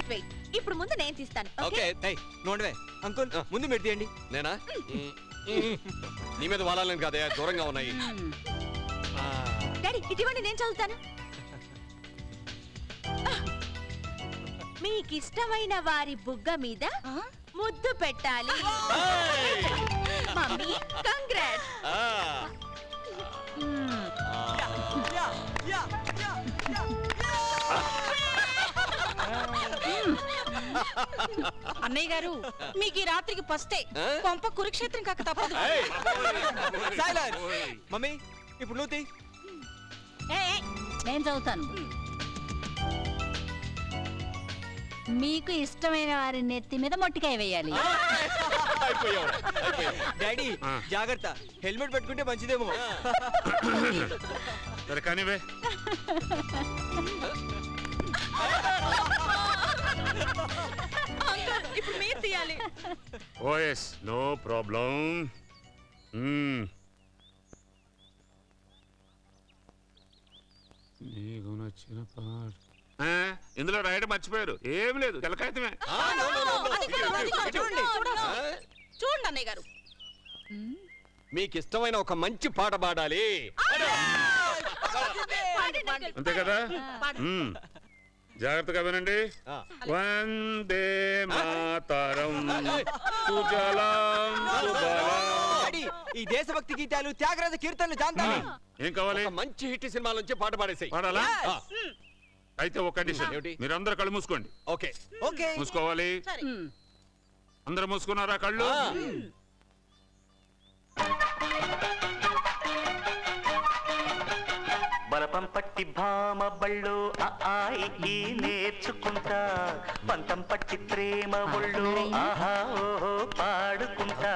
Wait ఇప్పుడు ముందు నేను తీస్తాను. ఓకే నోండివే అంకుల్ ముందు మీరు తీయండి. నేనా నీ మీద వాలాలని కాదే దూరంగా ఉన్నాయి. డాడీ ఇటువంటి నేను చదువుతాను. మీకు ఇష్టమైన వారి బుగ్గ మీద ముద్దు పెట్టాలి. Mummy congrats. అన్నయ్య గారు మీకు ఈ రాత్రికి ఫస్టే కొంప కురుక్షేత్రం కాక తప్పదు. మమ్మీ ఇప్పుడు నువ్వు తీ. నేను చదువుతాను. మీకు ఇష్టమైన వారి నెత్తి మీద మొట్టికాయ వేయాలి. డాడీ జాగ్రత్త, హెల్మెట్ పెట్టుకుంటే మంచిదేమో. సరే కానివే. ఇప్పుడు మీరు తీయాలి. Oh yes no problem. నీకు నచ్చిన పాట ఇందులో రాయడం మర్చిపోయారు. ఏం లేదు, తెలకాయతమే. చూడండి అన్నయ్య గారు, మీకు ఇష్టమైన ఒక మంచి పాట పాడాలి. అంతే కదా? జాగ్రత్తగా వినండి. వందే మాతరం సుజలాం సుఫలాం. ఈ దేశభక్తి గీతాలు త్యాగరాజ కీర్తనలు జాంతాలి. ఏం కావాలి? మంచి హిట్ సినిమాల నుంచి పాట పాడేసాయి. పాడాలా? అయితే ఒక కండిషన్, మీరందరూ కళ్ళు మూసుకోండి. ఓకే ఓకే మూసుకోవాలి. అందరూ మూసుకున్నారా కళ్ళు? బలపం పట్టి భామ బళ్ళు ఆయి నేర్చుకుంటా, పంతం పట్టి ప్రేమ ఒళ్ళు ఆహా ఓహో పాడుకుంటా.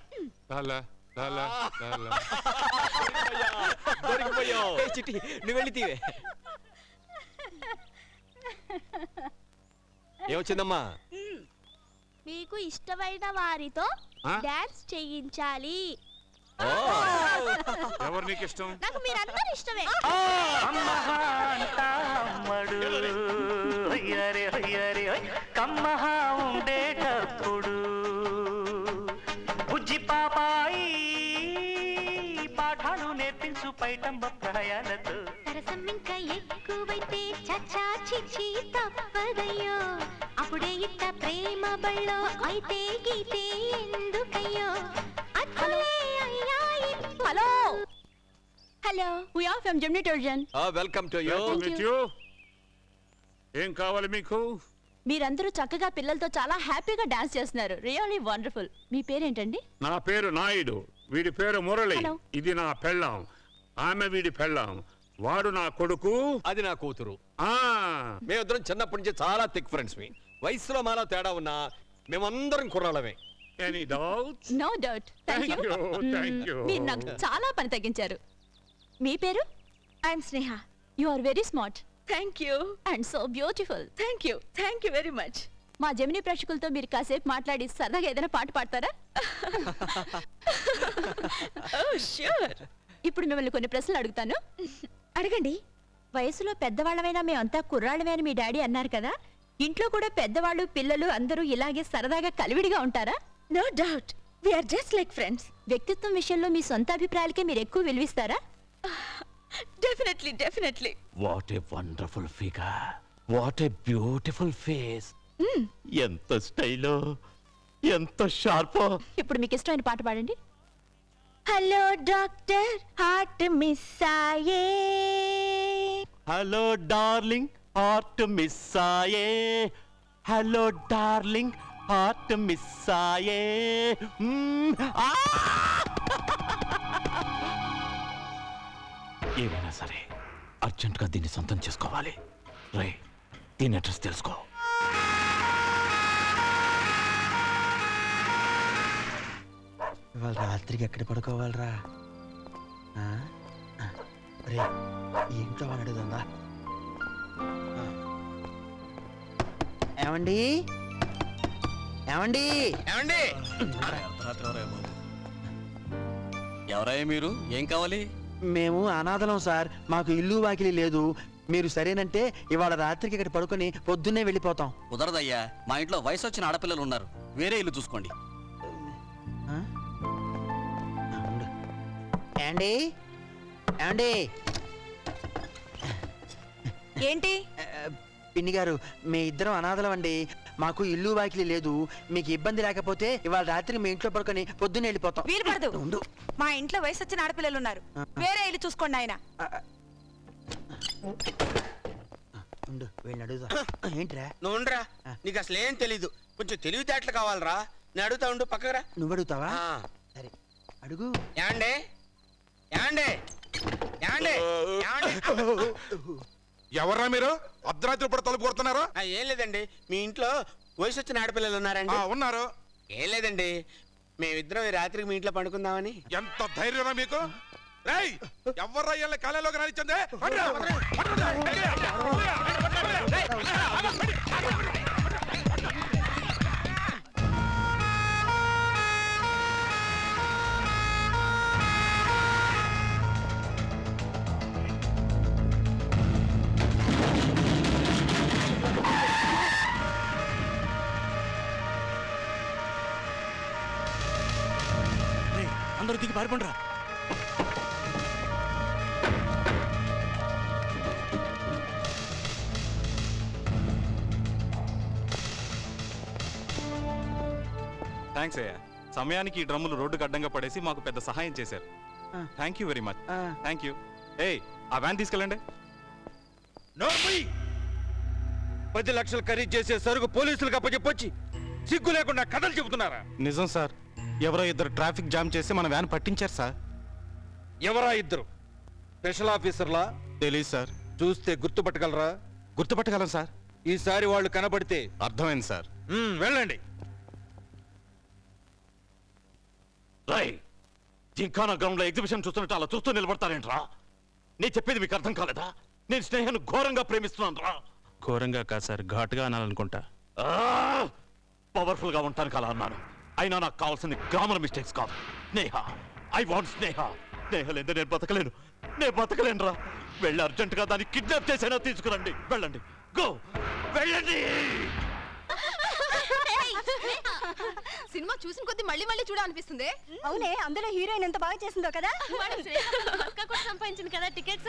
చిట్టి నువ్వు వెళ్ళి తీవే. ఏమొచ్చిందమ్మా? మీకు ఇష్టమైన వారితో డాన్స్ చేయించాలి. ఎవరు నీకు ఇష్టం? నాకు మీరందరూ ఇష్టమే. అమ్మడు హొయ్యరే హొయ్యరే కమ్మహా ఉండేటప్పుడు బుజ్జి పాపాయి పాఠాలు నేర్పించు పైటంబ ప్రయాణతో. సరసం ఇంకా ఎక్కువైతే చచ్చా చిచ్చి తప్పదయ్యో, అప్పుడే ఇట్ట ప్రేమ బళ్ళో అయితే గీతే ఎందుకయ్యో. Hello hello, we are from Gemini Tourism. Welcome to you. ఏం కావాలి మీకు? మీరందరూ చక్కగా పిల్లలతో చాలా హ్యాపీగా డాన్స్ చేస్తున్నారు. Really wonderful. మీ పేరేంటండి? నా పేరు నాయుడు, వీడి పేరు మురళి. ఇది నా పెళ్ళాం, ఆమె వీడి పెళ్ళాం, వాడు నా కొడుకు, అది నా కూతురు. మేమిద్దరం చిన్నప్పటి నుంచి చాలా థిక్ ఫ్రెండ్స్. వయసులో మాలో తేడా ఉన్నా మేమందరం కుర్రాళ్ళమే. Any doubt? No doubt. Thank you. మీరు నాకు చాలా పని తగ్గించారు. మీ పేరు? I'm Sneha. You are very smart. Thank you. And so beautiful. Thank you very much. మా జెమిని ప్రేక్షకులతో మీరు కాసేపు మాట్లాడి సరదాగా ఏదైనా పాట పాడతారా? ష్యూర్. ఇప్పుడు మిమ్మల్ని కొన్ని ప్రశ్నలు అడుగుతాను. అడగండి. వయసులో పెద్దవాళ్ళమైనా మేమంతా కుర్రాళ్ళమే అని మీ డాడీ అన్నారు కదా, ఇంట్లో కూడా పెద్దవాళ్ళు పిల్లలు అందరూ ఇలాగే సరదాగా కలివిడిగా ఉంటారా? No doubt, we are just like friends. వ్యక్తిత్వం విషయంలో మీ సొంత అభిప్రాయాలకే మీరు ఎక్కువ విలువిస్తారా? Definitely. What a wonderful figure, what a beautiful face. ఎంత స్టైలో, ఎంత షార్పో. ఇప్పుడు మీకు ఇష్టమైన పాట పాడండి. హలో డాక్టర్, హార్ట్ మిస్ అయ్యే. హలో డార్లింగ్, హార్ట్ మిస్ అయ్యే. హలో డార్లింగ్, హార్ట్ మిస్ అయ్యే. ఏమైనా సరే అర్జెంటుగా దీన్ని సొంతం చేసుకోవాలి. రే, దీని అడ్రస్ తెలుసుకో. ఇవాళ రాత్రికి ఎక్కడ పడుకోవాలరా? రే, ఏంటో అడుగుదా? ఏమండి ఏమండి ఏమండి? ఎవరయ్యా మీరు? ఏం కావాలి? మేము అనాథలం సార్, మాకు ఇల్లు వాకిలి లేదు. మీరు సరేనంటే ఇవాళ రాత్రికి ఇక్కడ పడుకొని పొద్దున్నే వెళ్ళిపోతాం. కుదరదయ్యా, మా ఇంట్లో వయసు వచ్చిన ఆడపిల్లలు ఉన్నారు, వేరే ఇల్లు చూసుకోండి. ఏండి ఏండి ఏంటి? పిన్ని గారు, మీ ఇద్దరం అనాథలమండి. మాకు ఇల్లు వాకిలి లేదు. మీకు ఇబ్బంది లేకపోతే ఇవాళ రాత్రి మీ ఇంట్లో పడుకొని పొద్దున్నే వెళ్ళిపోతాం. వీలు పడదు. మా ఇంట్లో వయసు వచ్చిన ఆడపిల్లలు ఉన్నారు, వేరే ఇల్లు చూసుకోండి ఆయన. ఏంట్రా నువ్వు ఉండరా, నీకు అసలు ఏం తెలీదు. కొంచెం తెలివితేటలు కావాలరా. నేను అడుగుతా ఉండు, పక్కరా. నువ్వు అడుగుతావా? సరే అడుగు. యాండే యాండే యాండే ఎవర్రా మీరు? అర్ధరాత్రి పూట తలుపు కొడుతున్నారా? ఏం లేదండి, మీ ఇంట్లో వయసు వచ్చిన ఆడపిల్లలు ఉన్నారండి? ఉన్నారు. ఏం లేదండి, మేమిద్దరం ఈ రాత్రికి మీ ఇంట్లో పండుకుందామని. ఎంత ధైర్యరా మీకు? రేయ్, ఎవర్రా ఇళ్ళ కాలేలోకి రానిచ్చిందే? అందరూ దిగి పారిపోండిరా. థ్యాంక్స్ అయ్యా, సమయానికి ఈ డ్రమ్ములు రోడ్డుకు అడ్డంగా పడేసి మాకు పెద్ద సహాయం చేశారు. Thank you very much. Thank you. ఏయ్, ఆ వ్యాన్ తీసుకెళ్ళండి. 10 లక్షలు ఖరీదు చేసే సరుకు పోలీసులకు అప్పచెప్పొచ్చి సిగ్గు లేకుండా కథలు చెబుతున్నారా? నిజం సార్, ఎవరో ఇద్దరు ట్రాఫిక్ జామ్ చేసి మన వ్యాన్ పట్టించారు సార్. ఎవరా ఇద్దరు? స్పెషల్ ఆఫీసర్లా? తెలీదు సార్. చూస్తే గుర్తుపట్టగలరా? గుర్తుపట్టగలం సార్. ఈసారి వాళ్ళు కనబడితే అర్థమైంది సార్. వెళ్ళండి. జింకానా గ్రౌండ్ లో ఎగ్జిబిషన్ చూస్తున్నట్టు అలా చూస్తూ నిలబడతారేంట్రా? నేను చెప్పేది మీకు అర్థం కాలేదా? నేను స్నేహాన్ని ఘోరంగా ప్రేమిస్తున్నాను రా. ఘోరంగా కాదు సార్, ఘాటుగా అనాలనుకుంటా. పవర్ఫుల్ గా ఉంటాను అలా అన్నాను. అయినా నాకు కావాల్సింది గ్రామర్ మిస్టేక్స్ కాదు, స్నేహ. ఐ వాంట్ స్నేహ. స్నేహ లేదా నేను బతకలేను. నేను బతకలేను రా. వెళ్ళి అర్జెంట్ గా దాన్ని కిడ్నాప్ చేసైనా తీసుకురండి. వెళ్ళండి, గో, వెళ్ళండి. సినిమా చూసిన కొద్ది మళ్ళీ మళ్ళీ చూడాలనిపిస్తుంది. అవునే, అందులో హీరోయిన్ ఎంత బాగా చేసిందో కదా. సంపాదించింది కదా టికెట్స్.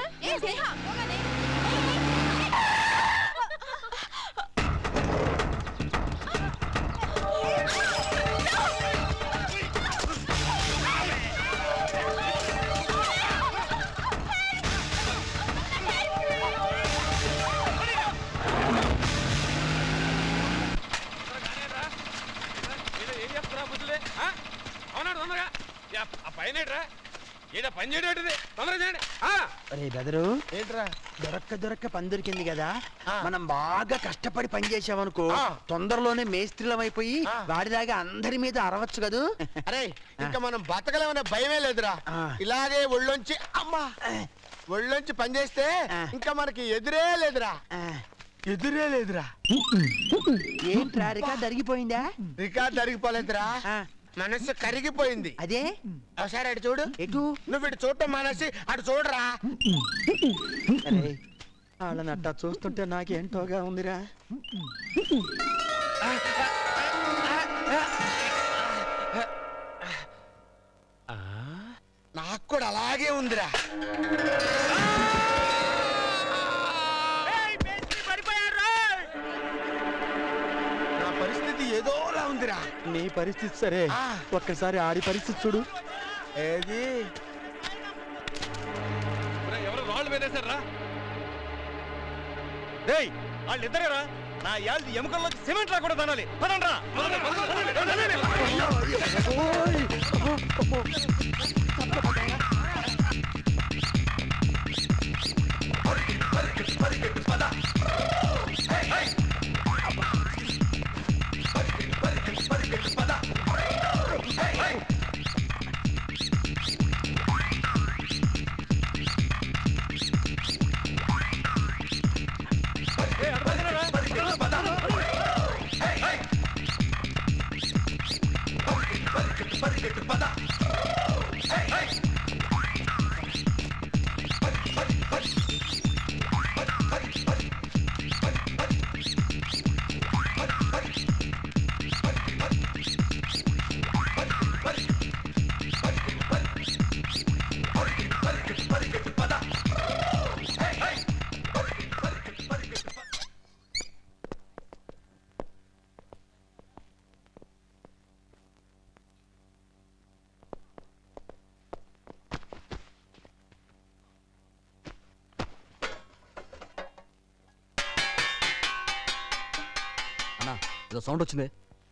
దొరక్క పని దొరికింది కదా, మనం బాగా కష్టపడి పని చేసామనుకో, తొందరలోనే మేస్త్రీలం అయిపోయి వాడిలాగా అందరి మీద అరవచ్చు కదూ. అరే, ఇంకా మనం బతకలేమనే భయమే లేదురా. ఇలాగే ఒళ్ళొంచి ఒళ్ళొంచి పని చేస్తే ఇంకా మనకి ఎదురే లేదురా. ఎదురే లేదురా. ఏంట్రా, రికార్డ్ జరిగిపోయిందా? రికార్డ్ జరిగిపోలేదురా, మనసు కరిగిపోయింది. అదే ఒకసారి అటు చూడు. ఎటు? నువ్వు ఇటు చూడటం మానేసి అటు చూడరా. వాళ్ళని అట్టా చూస్తుంటే నాకేంటోగా ఉందిరా. నాకు కూడా అలాగే ఉందిరా. నా పరిస్థితి ఏదోలా ఉందిరా. నీ పరిస్థితి సరే, ఒక్కసారి ఆడి పరిస్థితి చూడు. ఏది? ఎవరు రాళ్ళు వేసేశారా? వాళ్ళిద్దరేరా నా యాల్ది ఎముకల్లో సిమెంట్ లా కూడా తనాలి. పదండ్రా. ఏదో సౌండ్ వచ్చింది.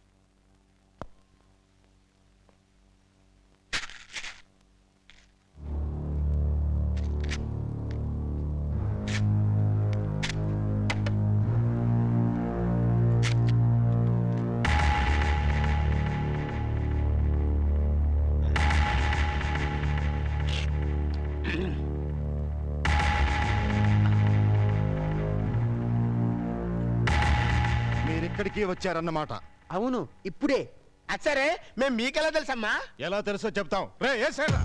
ఇక్కడికి వచ్చారన్నమాట. అవును, ఇప్పుడే. సరే, మేము మీకెలా తెలుసమ్మా? ఎలా తెలుసో చెప్తాం. రే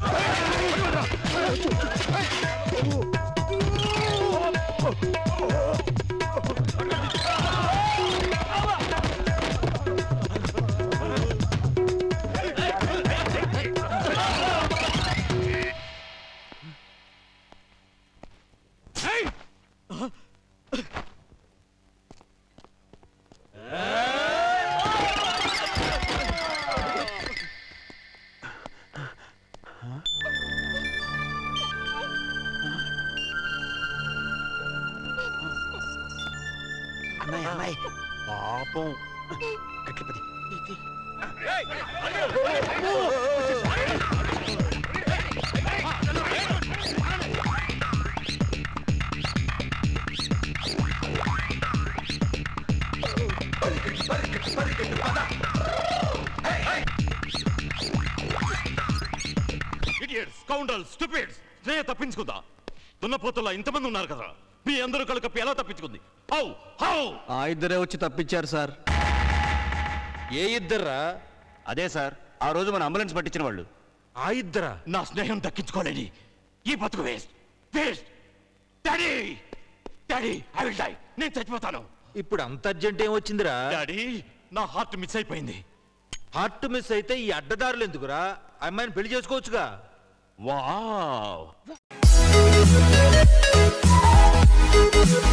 పాపం కట్లపతి స్నేహ తప్పించుకుందా? దున్నపోతుల్లో ఇంతమంది ఉన్నారు కదా, మీ అందరూ కలుకప్పి ఎలా తప్పించుకుంది? ఆ ఇద్దరే వచ్చి తప్పించారు సార్. ఏ ఇద్దర్రా? అదే సార్, ఆ రోజు మన అంబులెన్స్ పట్టించిన వాళ్ళు. ఆ ఇద్దరా? నా స్నేహం దక్కించుకోలేని ఈ బతుకు waste waste. Daddy daddy, I will die. నేను చచ్చిపోతాను. ఇప్పుడు అంత అర్జెంట్ ఏం వచ్చిందిరా? డాడీ, నా హార్ట్ మిస్ అయిపోయింది. హార్ట్ మిస్ అయితే ఈ అడ్డదారులు ఎందుకురా? అమ్మాయిని పెళ్లి చేసుకోవచ్చుగా. వావ్.